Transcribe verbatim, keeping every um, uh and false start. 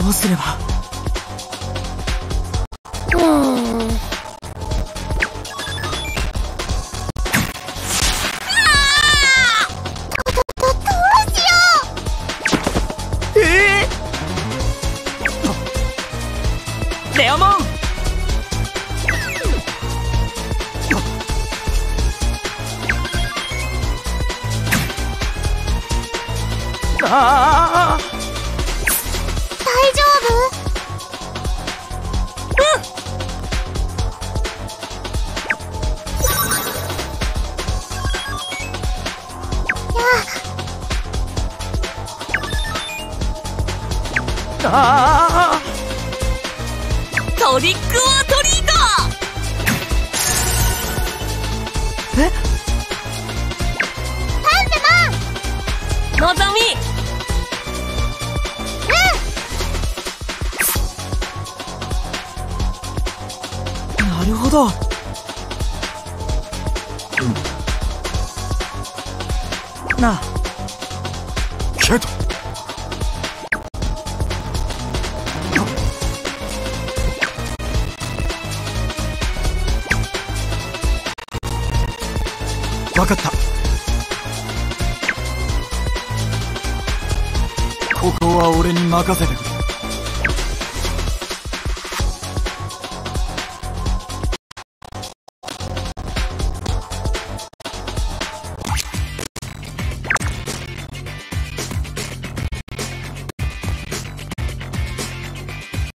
うすれば。 うーん。 レアモン。ああ、 大丈夫？ うん。ああ、トリックオアトリート。え？ パンダマン。 のぞみ。なるほど。なあ。 ケイト。わかった。ここは俺に任せてくれ。